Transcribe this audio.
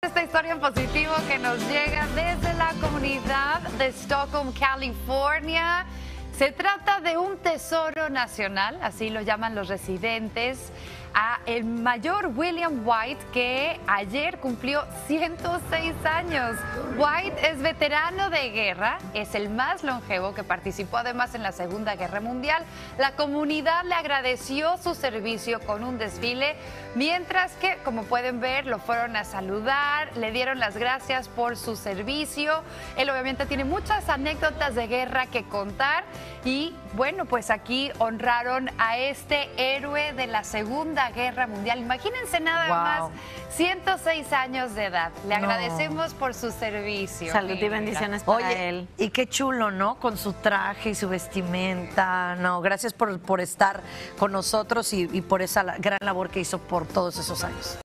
Esta historia en positivo que nos llega desde la comunidad de Stockholm, California. Se trata de un tesoro nacional, así lo llaman los residentes, a el mayor William White, que ayer cumplió 106 años. White es veterano de guerra, es el más longevo que participó además en la Segunda Guerra Mundial. La comunidad le agradeció su servicio con un desfile, mientras que, como pueden ver, lo fueron a saludar, le dieron las gracias por su servicio. Él obviamente tiene muchas anécdotas de guerra que contar y, bueno, pues aquí honraron a este héroe de la Segunda Guerra Mundial. Imagínense nada más, 106 años de edad. Le agradecemos por su servicio. Salud y bendiciones para él. Y qué chulo, ¿no? Con su traje y su vestimenta. No, gracias por estar con nosotros y por esa gran labor que hizo por todos esos años.